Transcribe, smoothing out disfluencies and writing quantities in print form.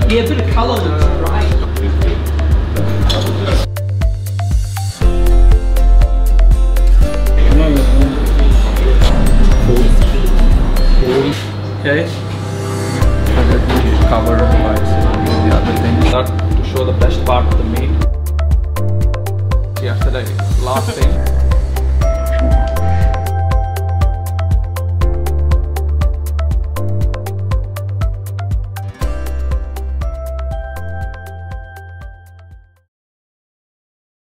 Yeah, a bit of colour looks great. Okay. And let me cover by the other thing. Start to show the best part of the meat. Yesterday, last thing.